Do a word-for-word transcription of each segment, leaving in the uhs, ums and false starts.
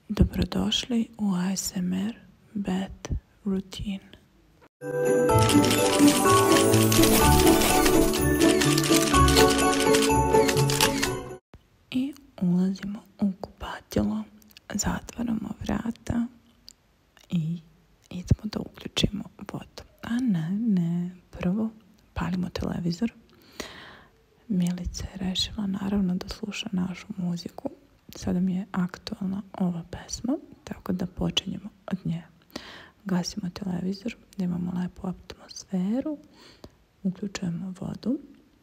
Dobrodošli u A S M R Bath Routine. I ulazimo u kupatilo, zatvaramo vrata i idemo da uključimo vodu. A ne, ne, prvo palimo televizor. Milica je rešila naravno da sluša našu muziku. Sada mi je aktualna ova pesma, tako da počinjemo od nje. Gasimo televizor, da imamo lepu atmosferu, uključujemo vodu.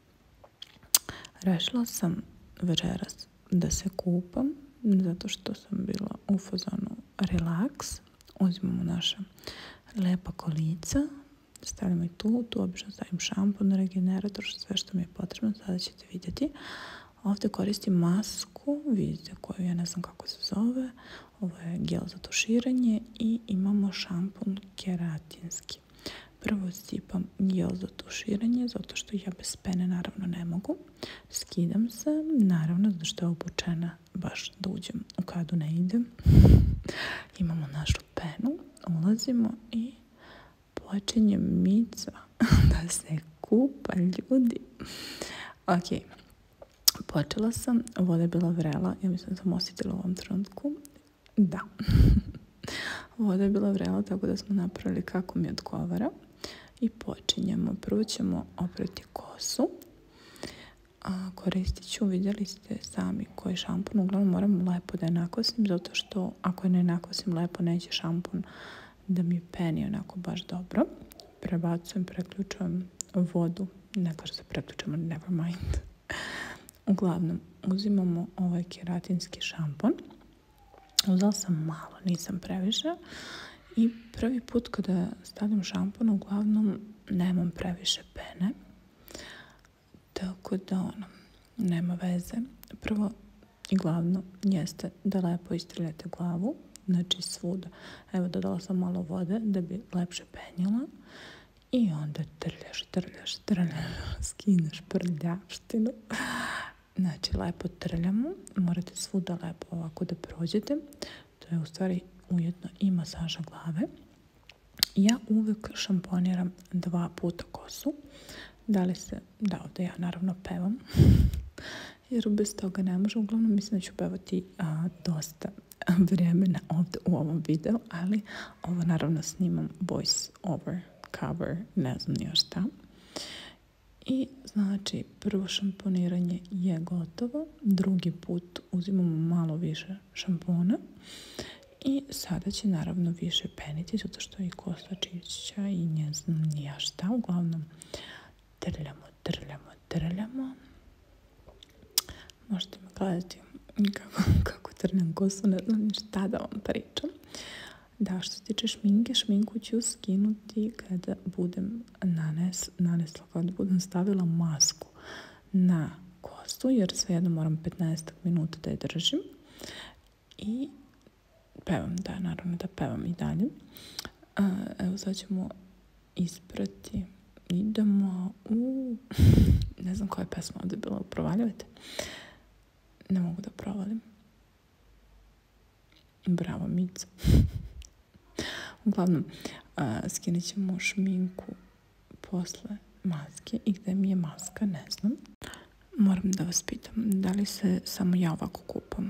Rešila sam večeras da se kupam, zato što sam bila u fazonu relax. Uzimamo naša lepa kolica, stavimo i tu, tu obično stavim šampon, regenerator, sve što mi je potrebno, sada ćete vidjeti. Ovdje koristim masku, vidite koju, ja ne znam kako se zove, ovo je gel za tuširanje i imamo šampon keratinski. Prvo sipam gel za tuširanje, zato što ja bez pene naravno ne mogu. Skidam se, naravno, zato što je obučena baš da uđem u kadu ne idem. Imamo našu penu, ulazimo i počinje Mica da se kupa, ljudi. Ok, počela sam, voda je bila vrela, ja mislim da sam osjetila u ovom trenutku. Da, voda je bila vrela, tako da smo napravili kako mi odgovara. I počinjemo. Prvo ćemo oprati kosu. A, koristit ću, vidjeli ste sami koji šampon. Uglavnom moram lepo da je nakosim, zato što ako je ne nakosim lepo, neće šampon da mi peni onako baš dobro. Prebacujem, preključujem vodu. Ne kaže se preključujemo, never mind. Uglavnom, uzimamo ovaj keratinski šampon. Uzela sam malo, nisam previše. I prvi put kada stavljam šampon, uglavnom nemam previše pene. Tako da ono, nema veze. Prvo i glavno jeste da lepo istriljate glavu. Znači svuda. Evo, dodala sam malo vode da bi lepše penjela. I onda trljaš, trljaš, trljaš, skineš prljavštinu. Znači, lepo trljamo. Morate svuda lepo ovako da prođete. To je u stvari ujedno i masaža glave. Ja uvek šamponiram dva puta kosu. Da li se, da ovdje ja naravno pevam. Jer bez toga ne može. Uglavnom mislim da ću pevati a, dosta vremena ovdje u ovom videu. Ali ovo naravno snimam voice over, cover, ne znam nije šta. I znači prvo šamponiranje je gotovo. Drugi put uzimamo malo više šampona. I sada će naravno više peniti, zato što i kosa čišća i ne znam nija šta. Uglavnom, trljamo, trljamo, trljamo. Možete me gledati kako, kako trljam kosu, ne znam šta da vam pričam. Da, što se tiče šminke, šminku ću skinuti kada budem nanes, nanesla, kada budem stavila masku na kosu, jer svejedno moram petnaest minuta da je držim. I pevam, da, naravno da pevam i dalje. A, evo sad ćemo isprati. Idemo u... Ne znam koja je pesma ovdje bila, provaljujete? Ne mogu da provalim. Bravo, Mica. Uglavnom, a, skinut ćemo šminku posle maske. I gde mi je maska, ne znam. Moram da vas pitam, da li se samo ja ovako kupam?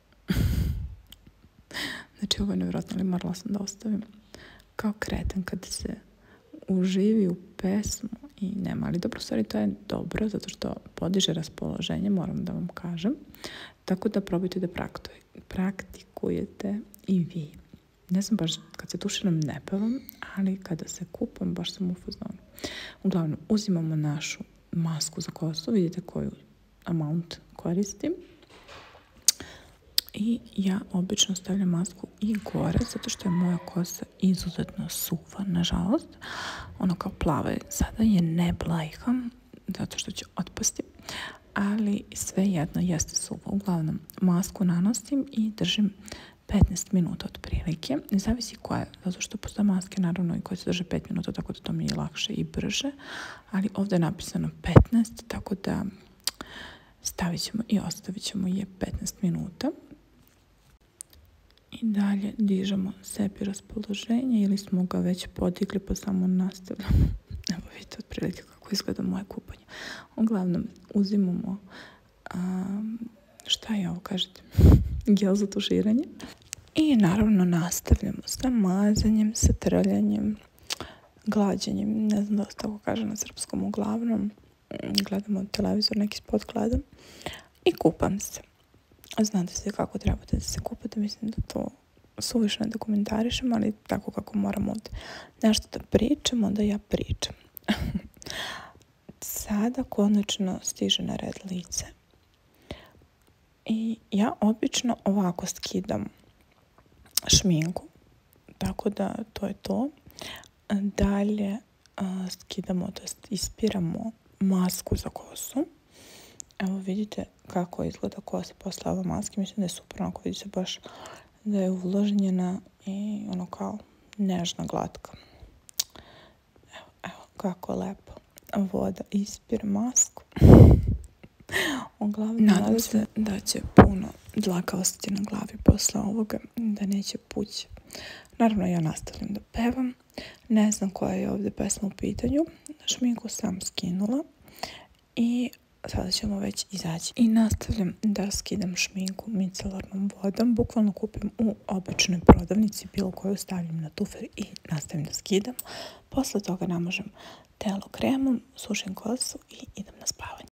Znači, ovo je nevjerojatno, ali morala sam da ostavim kao kreten kada se uživi u pesmu i nema. Ali dobro, stvari, to je dobro, zato što podiže raspoloženje, moram da vam kažem. Tako da probajte da praktikujete i vi. Ne znam baš, kad se tuširam ne pevam, ali kada se kupam, baš sam u fazonu. Uglavnom, uzimamo našu masku za kosu, vidite koju amount koristim. I ja obično stavljam masku i gore, zato što je moja kosa izuzetno suva, nažalost. Ono kao plava je, sada je ne blajka, zato što će otpasti, ali sve jedno jeste suva. Uglavnom, masku nanosim i držim petnaest minuta otprilike. Ne zavisi koja, zato što postoje maske naravno i koje se drže pet minuta, tako da to mi je lakše i brže. Ali ovdje je napisano petnaest, tako da stavit ćemo i ostavit ćemo je petnaest minuta. I I dalje dižemo sebi raspoloženje ili smo ga već podigli pa samo nastavljamo. Evo vidite otprilike kako izgleda moje kupanje. Uglavnom uzimamo, um, šta je ovo kažete, gel za tuširanje. I naravno nastavljamo sa mazanjem, sa trljanjem, glađenjem, ne znam da se tako kaže na srpskom, uglavnom gledamo televizor, neki spot gledam i kupam se. Znate se kako trebate da se kupate, mislim da to suviše ne dokumentarišem, ali tako kako moram ovdje nešto da pričam, onda ja pričam. Sada konačno stiže na red lice. I ja obično ovako skidam šminku, tako da to je to. Dalje uh, skidamo, to jest ispiramo masku za kosu. Evo vidite kako izgleda kosa posle ove maske, mislim da je super, onako vidi se baš da je uvlažnjena i ono kao nežna, glatka. Evo, evo kako lepo voda ispire masku. Uglavnom, nadam se da će puno dlaka ostati na glavi posle ovoga, da neće pući. Naravno, ja nastavljam da pevam. Ne znam koja je ovdje pesma u pitanju. Šminku sam skinula i sada ćemo već izaći. I nastavljam da skidam šminku micelarnom vodom. Bukvalno kupim u običnoj prodavnici, bilo koju stavljam na tufer i nastavim da skidam. Posle toga namažem telo kremom, sušim kosu i idem na spavanje.